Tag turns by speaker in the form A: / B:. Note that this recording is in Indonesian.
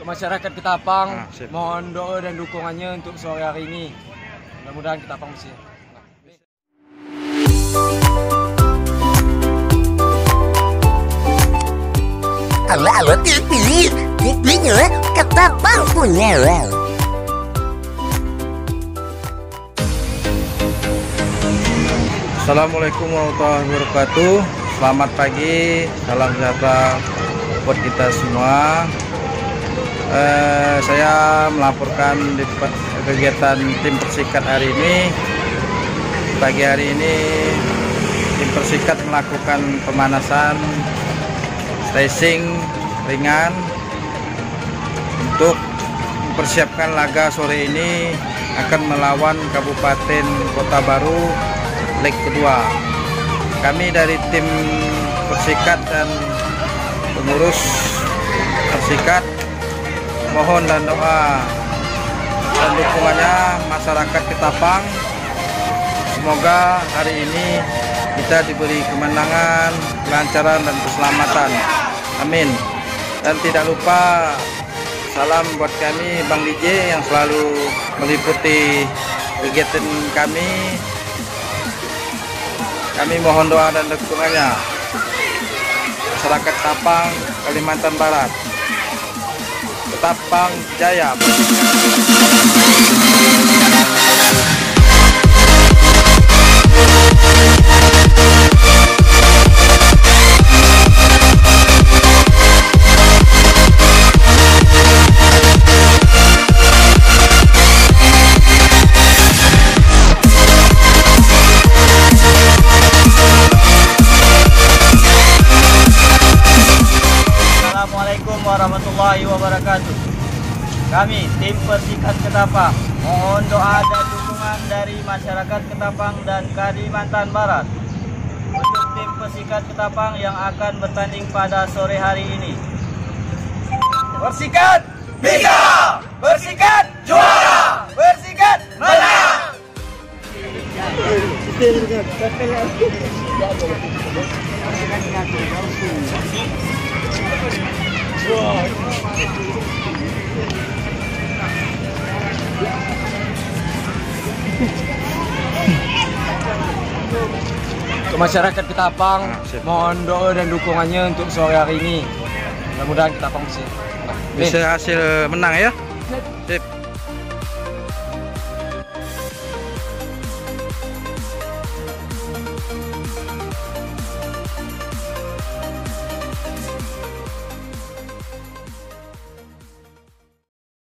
A: masyarakat Ketapang,
B: sip.
A: mohon doa dan dukungannya untuk sore hari ini. Mudah-mudahan Ketapang bisa.
C: Halo TV, TV-nya Ketapang punya.
B: Assalamualaikum warahmatullahi wabarakatuh. Selamat pagi, salam sejahtera buat kita semua. Saya melaporkan di kegiatan tim Persikat hari ini. Pagi hari ini tim Persikat melakukan pemanasan stretching ringan untuk mempersiapkan laga sore ini akan melawan Kabupaten Kota Baru leg kedua. Kami dari tim Persikat dan pengurus Persikat mohon dan doa dan dukungannya masyarakat Ketapang. Semoga hari ini kita diberi kemenangan, kelancaran dan keselamatan. Amin. Dan tidak lupa salam buat kami Bang DJ yang selalu meliputi kegiatan kami. Kami mohon doa dan dukungannya. Masyarakat Ketapang, Kalimantan Barat. Ketapang Jaya.
D: Assalamualaikum warahmatullahi wabarakatuh. Kami tim Persikat Ketapang mohon doa dan dukungan dari masyarakat Ketapang dan Kalimantan Barat untuk tim Persikat Ketapang yang akan bertanding pada sore hari ini. Persikat bisa, Persikat juara, Persikat menang.
A: Ke masyarakat Ketapang, mohon doa dan dukungannya untuk sore hari ini. Mudah-mudahan Ketapang bisa.
B: Bisa hasil menang ya. Sip.